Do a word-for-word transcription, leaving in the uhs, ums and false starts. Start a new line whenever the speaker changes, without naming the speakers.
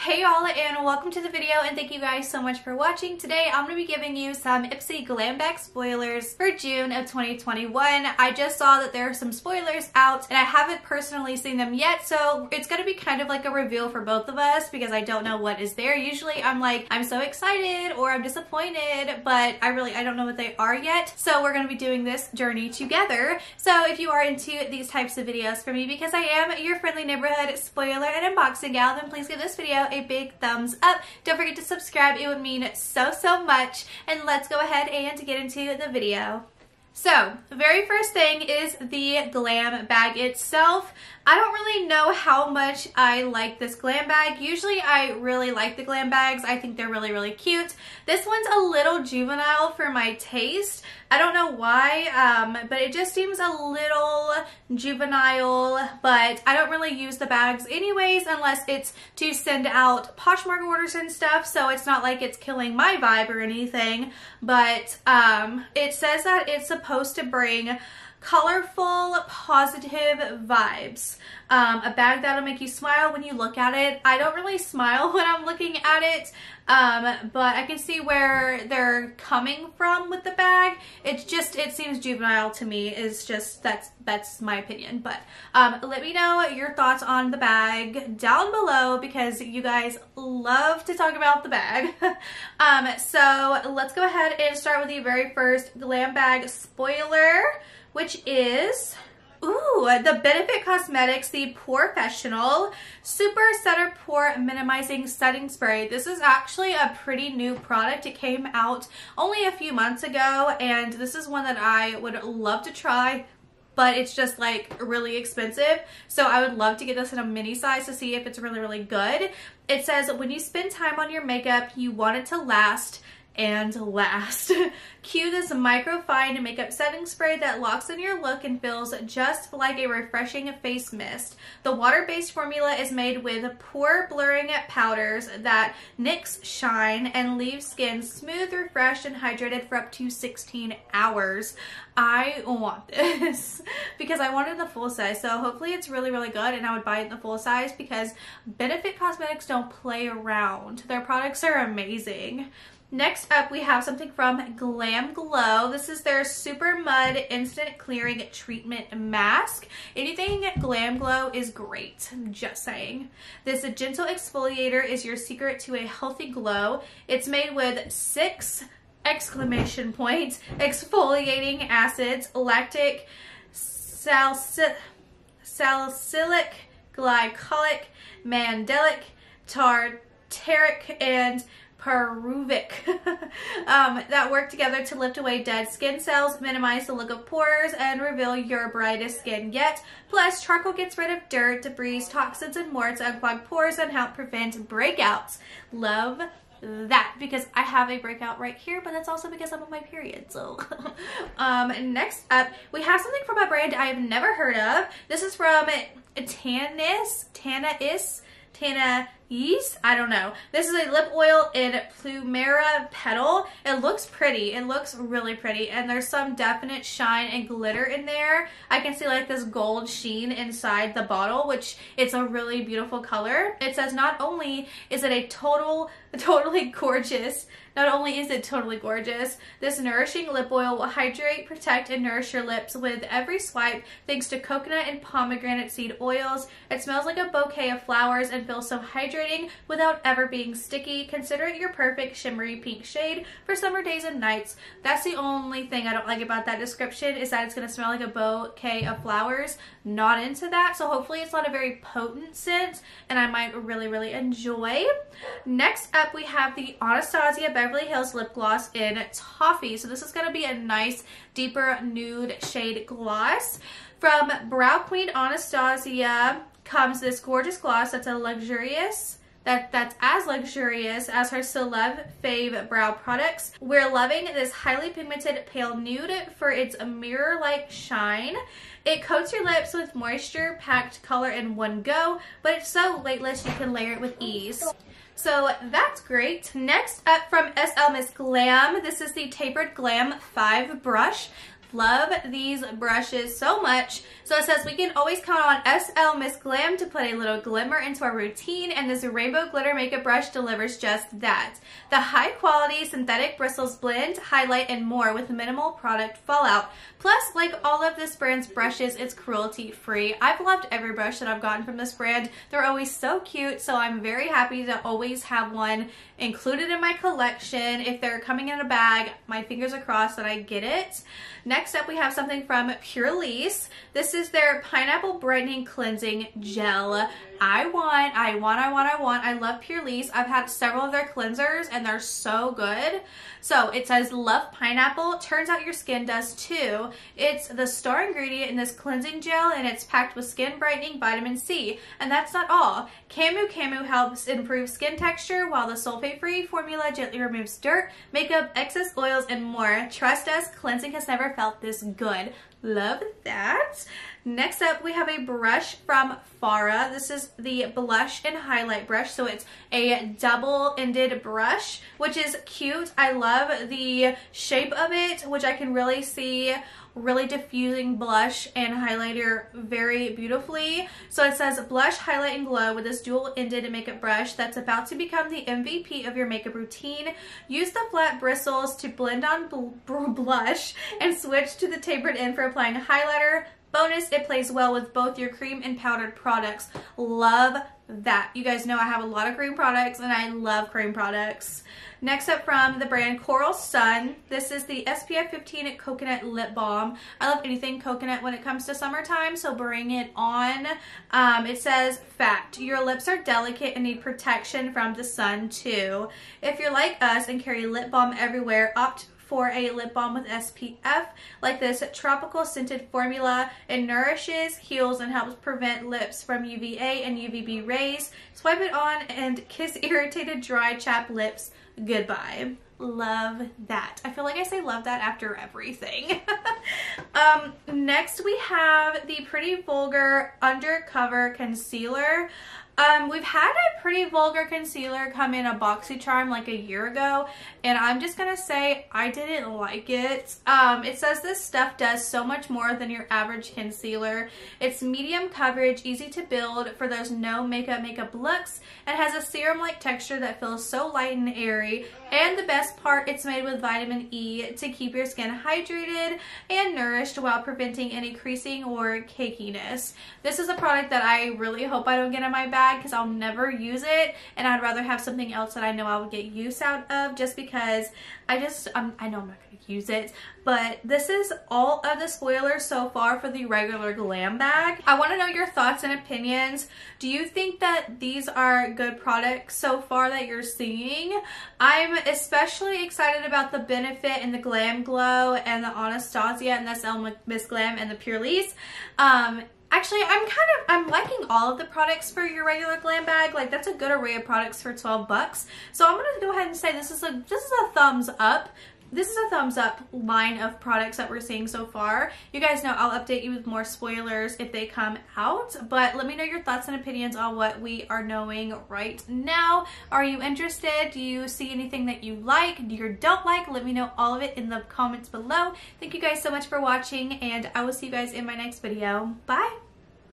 Hey y'all, and welcome to the video, and thank you guys so much for watching. Today I'm going to be giving you some Ipsy Glam Bag spoilers for June of twenty twenty-one. I just saw that there are some spoilers out and I haven't personally seen them yet, so it's going to be kind of like a reveal for both of us because I don't know what is there. Usually I'm like, I'm so excited or I'm disappointed, but I really, I don't know what they are yet. So we're going to be doing this journey together. So if you are into these types of videos for me, because I am your friendly neighborhood spoiler and unboxing gal, then please give this video a big thumbs up. Don't forget to subscribe. It would mean so, so much. And let's go ahead and get into the video. So, the very first thing is the glam bag itself. I don't really know how much I like this glam bag. Usually I really like the glam bags. I think they're really, really cute. This one's a little juvenile for my taste. I don't know why, um, but it just seems a little juvenile, but I don't really use the bags anyways unless it's to send out Poshmark orders and stuff, so it's not like it's killing my vibe or anything, but um, it says that it's supposed to bring colorful, positive vibes. Um, a bag that'll make you smile when you look at it. I don't really smile when I'm looking at it, um, but I can see where they're coming from with the bag. It's just, it seems juvenile to me. It's just, that's that's my opinion. But um, let me know your thoughts on the bag down below because you guys love to talk about the bag. um, so let's go ahead and start with the very first glam bag spoiler, which is, ooh, the Benefit Cosmetics, the Porefessional Super Setter Pore Minimizing Setting Spray. This is actually a pretty new product. It came out only a few months ago, and this is one that I would love to try, but it's just like really expensive. So I would love to get this in a mini size to see if it's really, really good. It says, when you spend time on your makeup, you want it to last and last. Cue this microfine makeup setting spray that locks in your look and feels just like a refreshing face mist. The water-based formula is made with pore blurring powders that nix shine and leave skin smooth, refreshed, and hydrated for up to sixteen hours. I want this because I want it in the full size, so hopefully it's really, really good and I would buy it in the full size because Benefit Cosmetics don't play around. Their products are amazing. Next up, we have something from Glam Glow. This is their Super Mud Instant Clearing Treatment Mask. Anything Glam Glow is great, I'm just saying. This gentle exfoliator is your secret to a healthy glow. It's made with six exclamation points exfoliating acids, lactic, salicylic, salicylic, glycolic, mandelic, tartaric, and Peruvic um, that work together to lift away dead skin cells, minimize the look of pores, and reveal your brightest skin yet. Plus, charcoal gets rid of dirt, debris, toxins, and more to unclog pores and help prevent breakouts. Love that because I have a breakout right here, but that's also because I'm on my period. So um, next up, we have something from a brand I have never heard of. This is from Tannis, Tannis, Tana Yeast? I don't know. This is a lip oil in Plumera Petal. It looks pretty. It looks really pretty. And there's some definite shine and glitter in there. I can see like this gold sheen inside the bottle, which it's a really beautiful color. It says not only is it a total, totally gorgeous, not only is it totally gorgeous, this nourishing lip oil will hydrate, protect, and nourish your lips with every swipe thanks to coconut and pomegranate seed oils. It smells like a bouquet of flowers and feels so hydrating without ever being sticky. Consider it your perfect shimmery pink shade for summer days and nights. That's the only thing I don't like about that description, is that it's going to smell like a bouquet of flowers. Not into that, so hopefully it's not a very potent scent and I might really, really enjoy. Next up, we have the Anastasia Beverly Hills Lip Gloss in Toffee. So this is going to be a nice, deeper nude shade gloss. From Brow Queen Anastasia comes this gorgeous gloss that's a luxurious, that, that's as luxurious as her Celeb Fave brow products. We're loving this highly pigmented pale nude for its mirror-like shine. It coats your lips with moisture-packed color in one go, but it's so weightless you can layer it with ease. So that's great. Next up from S L Miss Glam, this is the Tapered Glam five brush. Love these brushes so much. So it says we can always count on S L Miss Glam to put a little glimmer into our routine, and this rainbow glitter makeup brush delivers just that. The high quality synthetic bristles blend, highlight, and more with minimal product fallout. Plus, like all of this brand's brushes, it's cruelty free. I've loved every brush that I've gotten from this brand. They're always so cute, so I'm very happy to always have one included in my collection. If they're coming in a bag, my fingers are crossed that I get it. Next up, we have something from Purlisse. This is their Pineapple Brightening Cleansing Gel. I want, I want, I want, I want. I love Purlisse. I've had several of their cleansers and they're so good. So it says love pineapple. Turns out your skin does too. It's the star ingredient in this cleansing gel and it's packed with skin brightening vitamin C. And that's not all. Camu Camu helps improve skin texture while the sulfate-free formula gently removes dirt, makeup, excess oils, and more. Trust us, cleansing has never felt this good. Love that. Next up, we have a brush from Farah. This is the blush and highlight brush. So it's a double-ended brush, which is cute. I love the shape of it, which I can really see really diffusing blush and highlighter very beautifully. So it says blush, highlight, and glow with this dual-ended makeup brush that's about to become the M V P of your makeup routine. Use the flat bristles to blend on bl blush and switch to the tapered end for applying highlighter. Bonus, it plays well with both your cream and powdered products. Love that. You guys know I have a lot of cream products and I love cream products. Next up from the brand Coral Sun, this is the S P F fifteen Coconut Lip Balm. I love anything coconut when it comes to summertime, so bring it on. Um, it says, fact, your lips are delicate and need protection from the sun too. If you're like us and carry lip balm everywhere, opt for a lip balm with S P F like this tropical scented formula. It nourishes, heals, and helps prevent lips from U V A and U V B rays. Swipe it on and kiss irritated, dry, chapped lips goodbye. Love that. I feel like I say love that after everything. um, next we have the Pretty Vulgar Undercover Concealer. Um, we've had a Pretty Vulgar concealer come in a BoxyCharm like a year ago, and I'm just gonna say I didn't like it. Um, it says this stuff does so much more than your average concealer. It's medium coverage, easy to build for those no makeup makeup looks, and has a serum-like texture that feels so light and airy. And the best part, it's made with vitamin E to keep your skin hydrated and nourished while preventing any creasing or cakiness. This is a product that I really hope I don't get in my bag because I'll never use it, and I'd rather have something else that I know I would get use out of, just because I just um, I know I'm not going to use it. But this is all of the spoilers so far for the regular glam bag. I want to know your thoughts and opinions. Do you think that these are good products so far that you're seeing? I'm especially excited about the Benefit and the Glam Glow and the Anastasia and the S L Miss Glam and the Purlisse. Um, Actually, I'm kind of, I'm liking all of the products for your regular glam bag. Like, that's a good array of products for twelve bucks. So I'm going to go ahead and say this is a, this is a thumbs up. This is a thumbs up line of products that we're seeing so far. You guys know I'll update you with more spoilers if they come out, but let me know your thoughts and opinions on what we are knowing right now. Are you interested? Do you see anything that you like? Do you don't like? Let me know all of it in the comments below. Thank you guys so much for watching, and I will see you guys in my next video. Bye!